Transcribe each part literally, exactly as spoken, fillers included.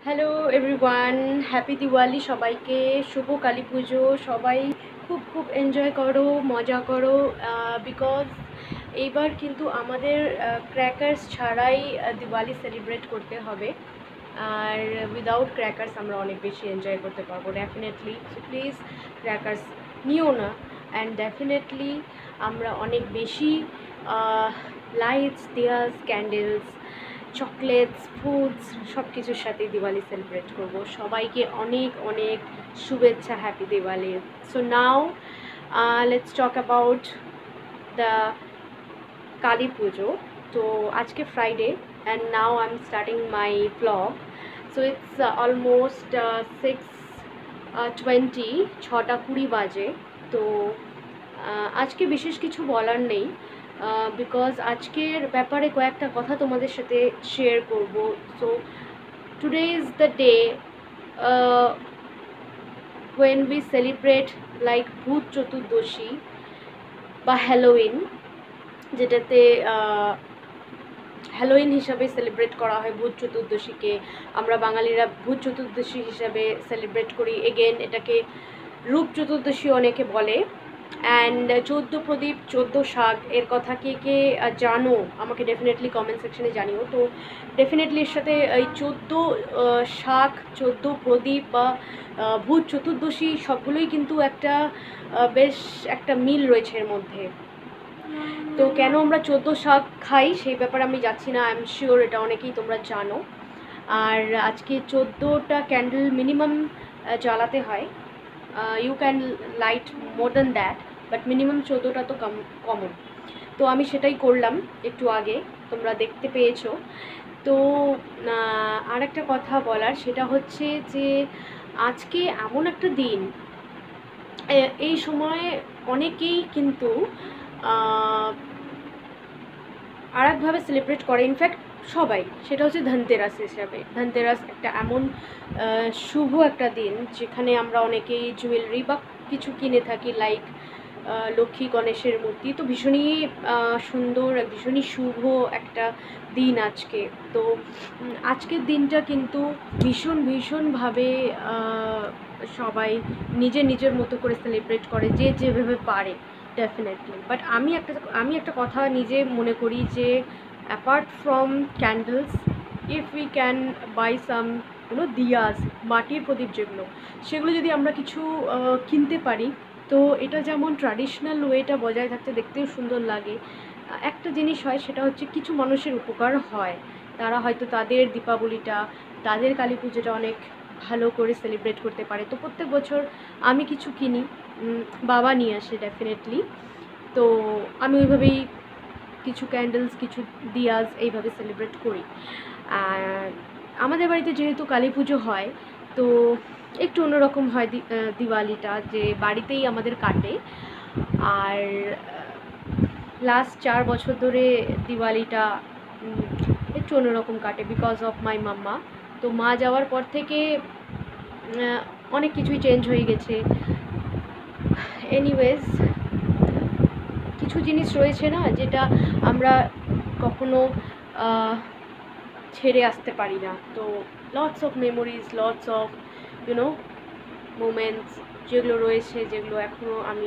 Hello everyone, happy Diwali সবাইকে। শুভ কালী পুজো। সবাই খুব খুব এনজয় করো, মজা করো, বিকজ এইবার কিন্তু আমাদের ক্র্যাকার্স ছাড়াই দিওয়ালি সেলিব্রেট করতে হবে। আর উইদাউট ক্র্যাকার্স আমরা অনেক বেশি এনজয় করতে পারবো ডেফিনেটলি। সো প্লিজ ক্র্যাকার্স নিও না। অ্যান্ড ডেফিনেটলি আমরা অনেক বেশি lights, diyas, candles, chocolates, foods সব কিছুর সাথেই দিওয়ালি সেলিব্রেট করব। সবাইকে অনেক অনেক শুভেচ্ছা, happy Diwali. So now let's talk about the Kali Pujo. তো আজকে Friday and now I am starting my blog. So it's almost six twenty, ছটা কুড়ি বাজে। তো আজকে বিশেষ কিছু বলার নেই, বিকজ আজকের ব্যাপারে কয়েকটা কথা তোমাদের সাথে শেয়ার করব। So today is the day when we celebrate like ভূত চতুর্দশী বা হ্যালোউইন, যেটাতে হ্যালোউইন হিসাবে সেলিব্রেট করা হয়। ভূত চতুর্দশীকে আমরা বাঙালিরা ভূত চতুর্দশী হিসাবে সেলিব্রেট করি। এগেন এটাকে রূপ চতুর্দশী অনেকে বলে। অ্যান্ড চোদ্দো প্রদীপ চোদ্দো শাক এর কথা কে কে জানো আমাকে ডেফিনেটলি কমেন্ট সেকশনে জানিও। তো ডেফিনেটলি এর সাথে এই চোদ্দো শাক, চোদ্দো প্রদীপ বা ভূত চতুর্দশী সবগুলোই কিন্তু একটা বেশ একটা মিল রয়েছে এর মধ্যে। তো কেন আমরা চোদ্দো শাক খাই সেই ব্যাপারে আমি যাচ্ছি না, আই এম শিওর এটা অনেকেই তোমরা জানো। আর আজকে চোদ্দোটা ক্যান্ডেল মিনিমাম জ্বালাতে হয়। You can light more than that, but minimum চোদ্দোটা তো কম কমন। তো আমি সেটাই করলাম একটু আগে, তোমরা দেখতে পেয়েছো। তো আর একটা কথা বলার, সেটা হচ্ছে যে আজকে এমন একটা দিন, এই সময়ে অনেকেই কিন্তু আর একভাবে সেলিব্রেট করে, ইনফ্যাক্ট সবাই, সেটা হচ্ছে ধনতেরাস হিসাবে। ধনতেরাস একটা এমন শুভ একটা দিন যেখানে আমরা অনেকেই জুয়েলারি বা কিছু কিনে থাকি, লাইক লক্ষ্মী গণেশের মূর্তি। তো ভীষণই সুন্দর, ভীষণই শুভ একটা দিন আজকে। তো আজকের দিনটা কিন্তু ভীষণ ভীষণভাবে সবাই নিজের নিজের মতো করে সেলিব্রেট করে, যে যেভাবে পারে ডেফিনেটলি। বাট আমি একটা আমি একটা কথা নিজে মনে করি যে apart from candles, if we can buy some you know diyas, মাটির প্রদীপ যেগুলো, সেগুলো যদি আমরা কিছু কিনতে পারি, তো এটা যেমন ট্র্যাডিশনাল ওয়েটা বজায় থাকতে, দেখতেও সুন্দর লাগে। একটা জিনিস হয়, সেটা হচ্ছে কিছু মানুষের উপকার হয়। তারা হয়তো তাদের দীপাবলিটা, তাদের কালী পুজোটা অনেক ভালো করে সেলিব্রেট করতে পারে। তো প্রত্যেক বছর আমি কিছু কিনি, বাবা নিয়ে আসে ডেফিনেটলি। তো আমি ওইভাবেই কিছু ক্যান্ডেলস, কিছু দিয়াস এইভাবে সেলিব্রেট করি। আর আমাদের বাড়িতে যেহেতু কালী পুজো হয়, তো একটু অন্যরকম হয় দিওয়ালিটা, যে বাড়িতেই আমাদের কাটে। আর লাস্ট চার বছর ধরে দিওয়ালিটা একটু অন্যরকম কাটে বিকজ অফ মাই মাম্মা। তো মা যাওয়ার পর থেকে অনেক কিছুই চেঞ্জ হয়ে গেছে। এনিওয়েজ, কিছু জিনিস রয়েছে না, যেটা আমরা কখনো ছেড়ে আসতে পারি না। তো lots of memories, lots of you know moments যেগুলো রয়েছে, যেগুলো এখনও আমি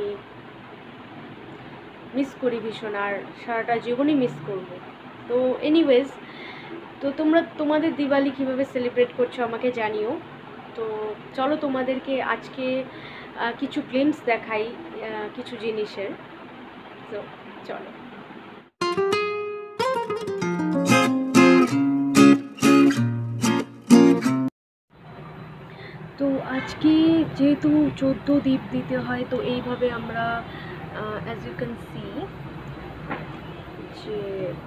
মিস করি ভীষণ, আর সারাটা জীবনই মিস করব। তো এনিওয়েজ, তো তোমরা তোমাদের দিওয়ালি কীভাবে সেলিব্রেট করছো আমাকে জানিও। তো চলো তোমাদেরকে আজকে কিছু গ্লিম্পস দেখাই কিছু জিনিসের। তো চলো। তো আজকে যেহেতু চোদ্দো দ্বীপ দিতে হয়, তো এইভাবে আমরা অ্যাজ ইউ ক্যান সি যে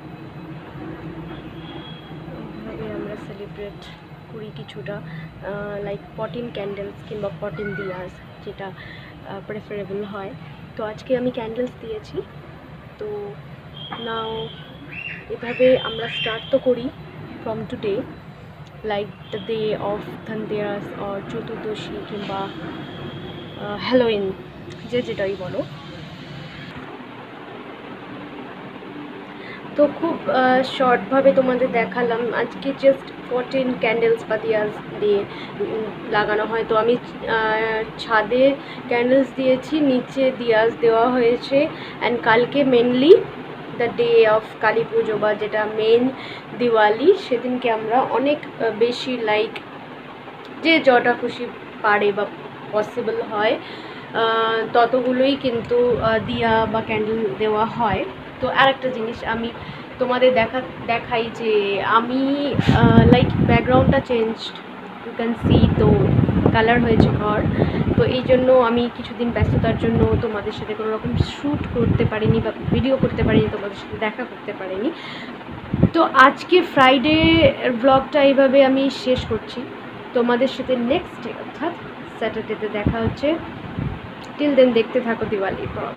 এইভাবে আমরা সেলিব্রেট করি কিছুটা, লাইক ফরটিন ক্যান্ডেলস কিংবা ফরটিন দিয়াস, যেটা প্রেফারেবল হয়। তো আজকে আমি ক্যান্ডেলস দিয়েছি। তো নাও এভাবে আমরা স্টার্ট তো করি from today, like the day of Dhanteras or Chaturdashi কিংবা হ্যালোউইন, যে যেটাই বলো। তো খুব শর্টভাবে তোমাদের দেখালাম আজকে। জাস্ট ফোরটিন ক্যান্ডেলস বা দিয়াস দিয়ে লাগানো হয়। তো আমি ছাদে ক্যান্ডেলস দিয়েছি, নিচে দিয়াস দেওয়া হয়েছে। অ্যান্ড কালকে mainly the day of Kali Pujo বা যেটা মেন দিওয়ালি, সেদিনকে আমরা অনেক বেশি লাইক যে যটা খুশি পারে বা পসিবল হয় ততগুলোই কিন্তু দিয়া বা ক্যান্ডেল দেওয়া হয়। তো আরেকটা জিনিস আমি তোমাদের দেখা দেখাই যে আমি লাইক ব্যাকগ্রাউন্ডটা চেঞ্জ, ইউ ক্যান সি, তো কালার হয়েছে ঘর। তো এই জন্য আমি কিছুদিন ব্যস্ততার জন্য তোমাদের সাথে কোনো রকম শ্যুট করতে পারিনি বা ভিডিও করতে পারিনি, তোমাদের সাথে দেখা করতে পারিনি। তো আজকে ফ্রাইডে ব্লগটা এইভাবে আমি শেষ করছি। তোমাদের সাথে নেক্সট ডে অর্থাৎ স্যাটারডেতে দেখা হচ্ছে। টিল দেন দেখতে থাকো Diwali blog.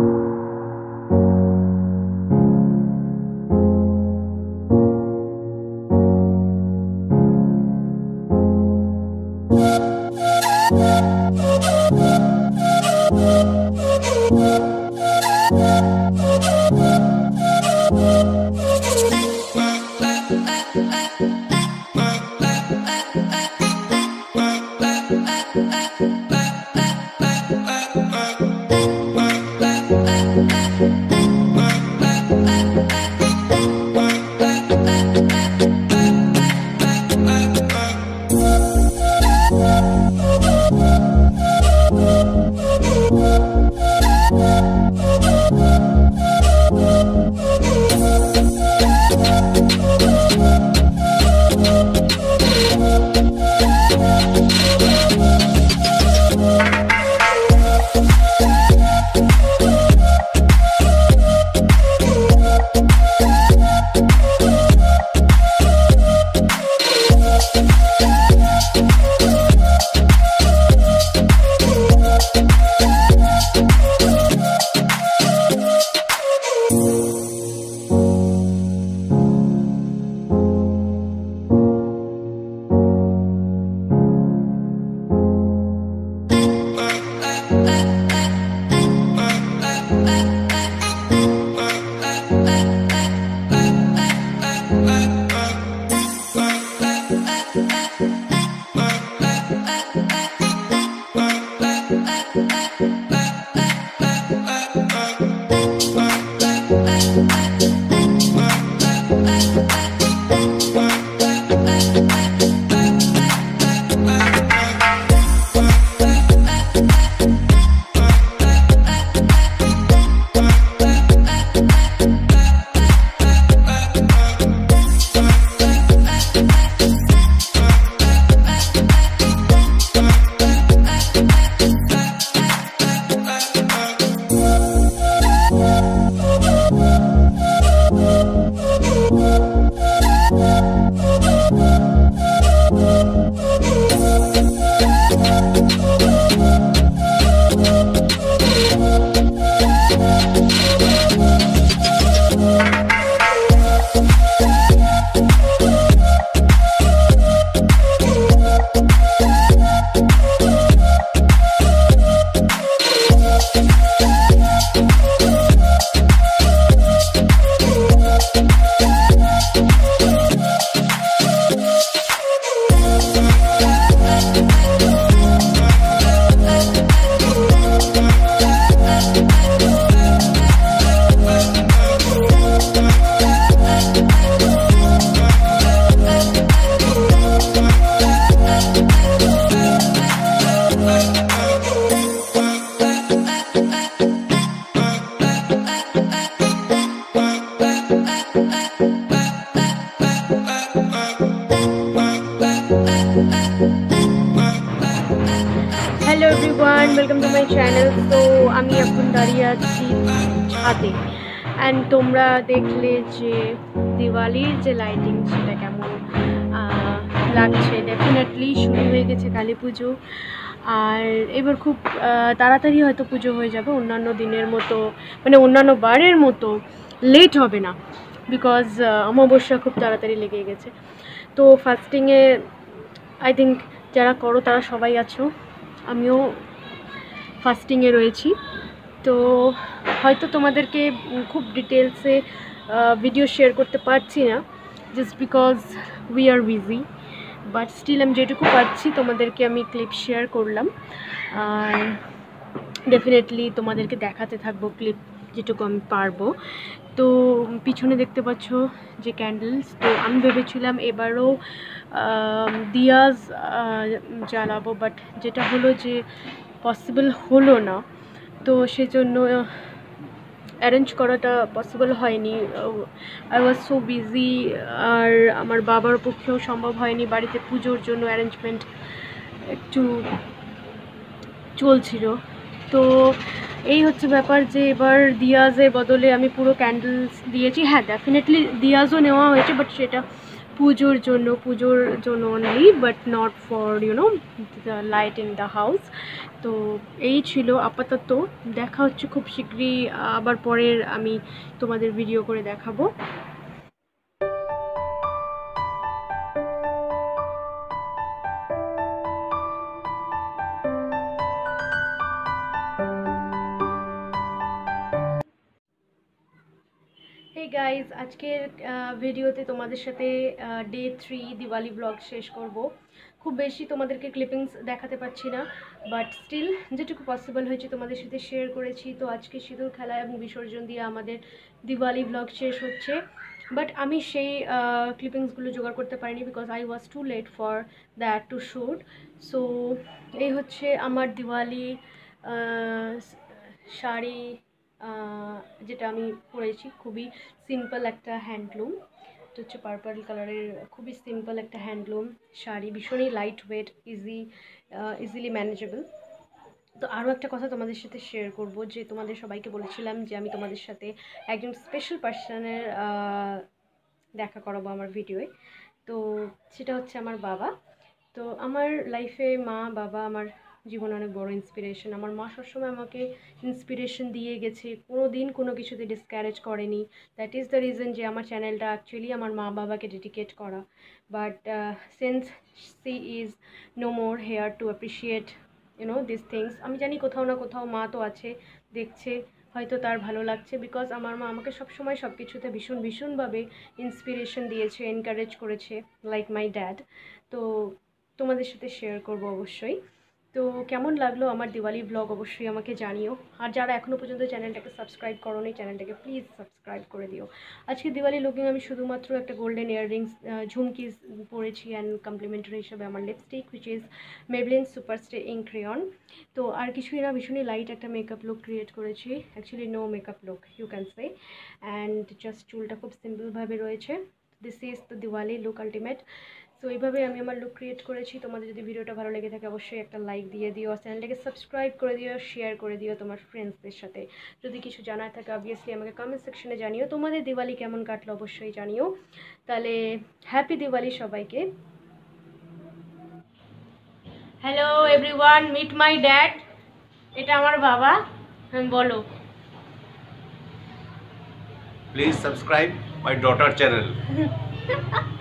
Hello everyone, welcome to my channel. তো আমি এখন দাঁড়িয়ে আছি ছাদে, অ্যান্ড তোমরা দেখলে যে দিওয়ালির যে লাইটিং সেটা কেমন লাগছে। ডেফিনেটলি শুরু হয়ে গেছে কালী পুজো, আর এবার খুব তাড়াতাড়ি হয়তো পুজো হয়ে যাবে। অন্যান্য দিনের মতো, মানে অন্যান্য বারের মতো লেট হবে না, বিকজ অমাবস্যা খুব তাড়াতাড়ি লেগে গেছে। তো ফাস্টিংয়ে আই থিঙ্ক যারা করো তারা সবাই আছো, আমিও ফাস্টিংয়ে রয়েছি। তো হয়তো তোমাদেরকে খুব ডিটেলসে ভিডিও শেয়ার করতে পারছি না, just because we are busy, but still আমি যেটুকু পারছি তোমাদেরকে আমি ক্লিপ শেয়ার করলাম। আর ডেফিনেটলি তোমাদেরকে দেখাতে থাকবো ক্লিপ যেটুকু আমি পারবো। তো পিছনে দেখতে পাচ্ছ যে ক্যান্ডেলস, তো আমি ভেবেছিলাম এবারও দিয়াজ জ্বালাবো, বাট যেটা হলো যে পসিবল হলো না, তো সেজন্য অ্যারেঞ্জ করাটা পসিবল হয়নি। আই ওয়াজ সো বিজি, আর আমার বাবার পক্ষেও সম্ভব হয়নি, বাড়িতে পুজোর জন্য অ্যারেঞ্জমেন্ট একটু চলছিল। তো এই হচ্ছে ব্যাপার যে এবার দিয়াজের বদলে আমি পুরো ক্যান্ডেলস দিয়েছি। হ্যাঁ, ডেফিনেটলি দিয়াজও নেওয়া হয়েছে, বাট সেটা পুজোর জন্য পুজোর জন্য only, but not for you know the light in the house. তো এই ছিল আপাতত। দেখা হচ্ছে খুব শীঘ্রই, আবার পরের আমি তোমাদের ভিডিও করে দেখাবো। হেই গাইজ, আজকের ভিডিওতে তোমাদের সাথে ডে থ্রি দিওয়ালি ব্লগ শেষ করব। খুব বেশি তোমাদেরকে ক্লিপিংস দেখাতে পারছি না, বাট স্টিল যেটুকু পসিবল হয়েছে তোমাদের সাথে শেয়ার করেছি। তো আজকে সিঁদুর খেলা এবং বিসর্জন দিয়ে আমাদের দিওয়ালি ব্লগ শেষ হচ্ছে, বাট আমি সেই ক্লিপিংসগুলো জোগাড় করতে পারিনি because I was too late for that to shoot. So এই হচ্ছে আমার দিওয়ালি শাড়ি, যেটা আমি পরেছি। খুবই সিম্পল একটা হ্যান্ডলুম, এটা হচ্ছে পার্পল কালারের, খুবই সিম্পল একটা হ্যান্ডলুম শাড়ি, ভীষণই light weight, easy easily manageable. তো আরও একটা কথা তোমাদের সাথে শেয়ার করব, যে তোমাদের সবাইকে বলেছিলাম যে আমি তোমাদের সাথে একজন স্পেশাল পার্সনের দেখা করাবো আমার ভিডিওয়ে। তো সেটা হচ্ছে আমার বাবা। তো আমার লাইফে মা বাবা আমার জীবনে অনেক বড় ইন্সপিরেশন। আমার মা সবসময় আমাকে ইন্সপিরেশন দিয়ে গেছে, কোনো দিন কোনো কিছুতে ডিসকারেজ করেনি। দ্যাট ইজ দ্য রিজন যে আমার চ্যানেলটা অ্যাকচুয়ালি আমার মা বাবাকে ডেডিকেট করা। But since she is no more here to appreciate you know this things, আমি জানি কোথাও না কোথাও মা তো আছে, দেখছে, হয়তো তার ভালো লাগছে, বিকজ আমার মা আমাকে সবসময় সব কিছুতে ভীষণ ভীষণভাবে ইন্সপিরেশন দিয়েছে, এনকারেজ করেছে, লাইক মাই ড্যাড। তো তোমাদের সাথে শেয়ার করব অবশ্যই। তো কেমন লাগলো আমার দিওয়ালি ব্লগ অবশ্যই আমাকে জানিও। আর যারা এখনও পর্যন্ত চ্যানেলটাকে সাবস্ক্রাইব করোনি, চ্যানেলটাকে প্লিজ সাবস্ক্রাইব করে দিও। আজকে দিওয়ালি লুকিং আমি শুধুমাত্র একটা গোল্ডেন ইয়াররিংস ঝুমকিস পরেছি, অ্যান্ড কমপ্লিমেন্টারি হিসেবে আমার lipstick which is Maybelline superstay ink crayon. তো আর কিছুই না, ভীষণই লাইট একটা মেকআপ লুক ক্রিয়েট করেছি, actually no makeup look you can say, and just চুলটা খুব সিম্পলভাবে রয়েছে। This is the Diwali look ultimate. So এইভাবে আমি আমার লুক ক্রিয়েট করেছি। তোমাদের যদি ভিডিওটা ভালো লেগে থাকে অবশ্যই একটা লাইক দিয়ে দিও, চ্যানেলটাকে সাবস্ক্রাইব করে দিও, শেয়ার করে দিও তোমার ফ্রেন্ডসদের সাথে। যদি কিছু জানার থাকে অবভিয়াসলি আমাকে কমেন্ট সেকশনে জানিও। তোমাদের দিওয়ালি কেমন কাটলো অবশ্যই জানিও। তাহলে হ্যাপি দিওয়ালি সবাইকে। Hello everyone, meet my dad. এটা আমার বাবা। হ্যাঁ বলো। Please subscribe my daughter channel.